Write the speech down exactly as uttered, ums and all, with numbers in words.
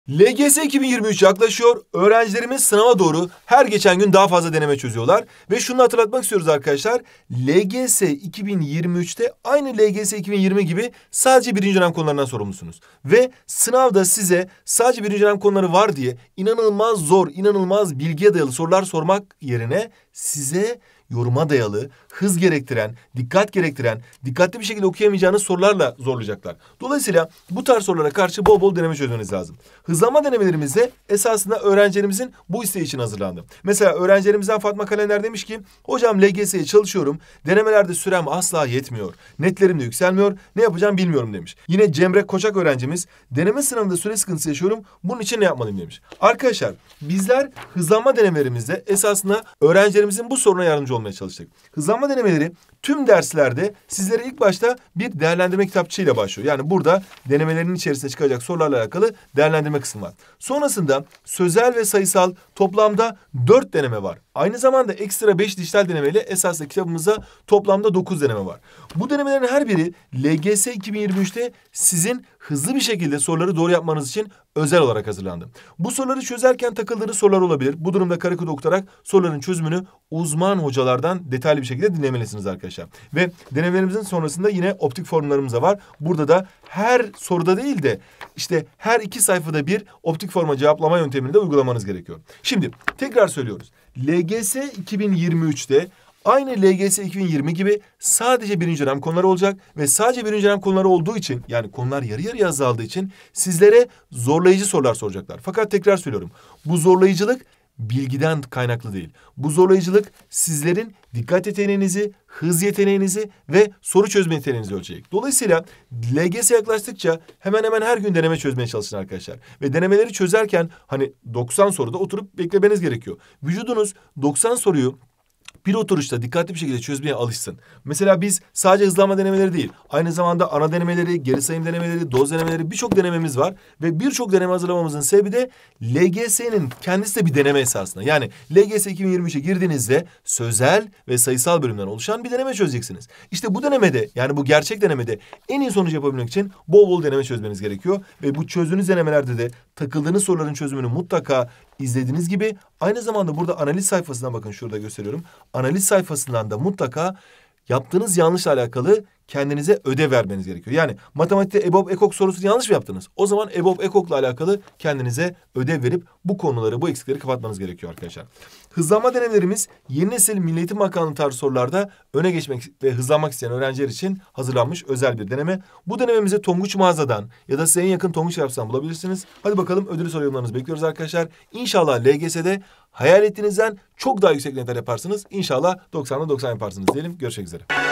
L G S iki bin yirmi üç yaklaşıyor. Öğrencilerimiz sınava doğru her geçen gün daha fazla deneme çözüyorlar. Ve şunu hatırlatmak istiyoruz arkadaşlar. L G S iki bin yirmi üçte aynı L G S iki bin yirmi gibi sadece birinci dönem konularından sorumlusunuz. Ve sınavda size sadece birinci dönem konuları var diye inanılmaz zor, inanılmaz bilgiye dayalı sorular sormak yerine size yoruma dayalı, hız gerektiren, dikkat gerektiren, dikkatli bir şekilde okuyamayacağınız sorularla zorlayacaklar. Dolayısıyla bu tarz sorulara karşı bol bol deneme çözmeniz lazım. Hızlanma denemelerimizde de esasında öğrencilerimizin bu isteği için hazırlandı. Mesela öğrencilerimizden Fatma Kalender demiş ki, hocam L G S'ye çalışıyorum, denemelerde sürem asla yetmiyor, netlerim de yükselmiyor, ne yapacağım bilmiyorum demiş. Yine Cemre Koçak öğrencimiz, deneme sınavında süre sıkıntısı yaşıyorum, bunun için ne yapmalıyım demiş. Arkadaşlar bizler hızlanma denemelerimizde esasında öğrencilerimizin bu soruna yardımcı olmaya çalıştık. Hızlanma denemeleri tüm derslerde sizlere ilk başta bir değerlendirme kitapçığıyla başlıyor. Yani burada denemelerin içerisinde çıkacak sorularla alakalı değerlendirme kısmı var. Sonrasında sözel ve sayısal toplamda dört deneme var. Aynı zamanda ekstra beş dijital denemeyle esasında kitabımızda toplamda dokuz deneme var. Bu denemelerin her biri L G S iki bin yirmi üçte sizin hızlı bir şekilde soruları doğru yapmanız için özel olarak hazırlandı. Bu soruları çözerken takıldığınız sorular olabilir. Bu durumda kare kod okutarak soruların çözümünü uzman hocalardan detaylı bir şekilde dinlemelisiniz arkadaşlar. Ve denemelerimizin sonrasında yine optik formlarımız da var. Burada da her soruda değil de işte her iki sayfada bir optik forma cevaplama yöntemini de uygulamanız gerekiyor. Şimdi tekrar söylüyoruz. L G S iki bin yirmi üçte aynı L G S iki bin yirmi gibi sadece birinci dönem konuları olacak ve sadece birinci dönem konuları olduğu için, yani konular yarı yarıya azaldığı için sizlere zorlayıcı sorular soracaklar. Fakat tekrar söylüyorum, bu zorlayıcılık bilgiden kaynaklı değil. Bu zorlayıcılık sizlerin dikkat yeteneğinizi, hız yeteneğinizi ve soru çözme yeteneğinizi ölçecek. Dolayısıyla L G S yaklaştıkça hemen hemen her gün deneme çözmeye çalışın arkadaşlar. Ve denemeleri çözerken hani doksan soruda oturup beklemeniz gerekiyor. Vücudunuz doksan soruyu bir oturuşta dikkatli bir şekilde çözmeye alışsın. Mesela biz sadece hızlanma denemeleri değil, aynı zamanda ana denemeleri, geri sayım denemeleri, doz denemeleri, birçok denememiz var. Ve birçok deneme hazırlamamızın sebebi de L G S'nin kendisi de bir deneme esasında. Yani L G S iki bin yirmi üçe girdiğinizde sözel ve sayısal bölümden oluşan bir deneme çözeceksiniz. İşte bu denemede, yani bu gerçek denemede en iyi sonucu yapabilmek için bol bol deneme çözmeniz gerekiyor. Ve bu çözdüğünüz denemelerde de takıldığınız soruların çözümünü mutlaka izlediğiniz gibi aynı zamanda burada analiz sayfasına bakın, şurada gösteriyorum. Analiz sayfasından da mutlaka yaptığınız yanlışla alakalı kendinize ödev vermeniz gerekiyor. Yani matematikte EBOB, EKOK sorusunu yanlış mı yaptınız? O zaman EBOB, EKOK'la alakalı kendinize ödev verip bu konuları, bu eksikleri kapatmanız gerekiyor arkadaşlar. Hızlanma denemelerimiz yeni nesil Milli Eğitim Bakanlığı tarzı sorularda öne geçmek ve hızlanmak isteyen öğrenciler için hazırlanmış özel bir deneme. Bu denememizi Tonguç mağazadan ya da size en yakın Tonguç Yapsan bulabilirsiniz. Hadi bakalım, ödülü soru yorumlarınızı bekliyoruz arkadaşlar. İnşallah L G S'de hayal ettiğinizden çok daha yüksek netler yaparsınız. İnşallah doksandan doksan yaparsınız diyelim. Görüşmek üzere.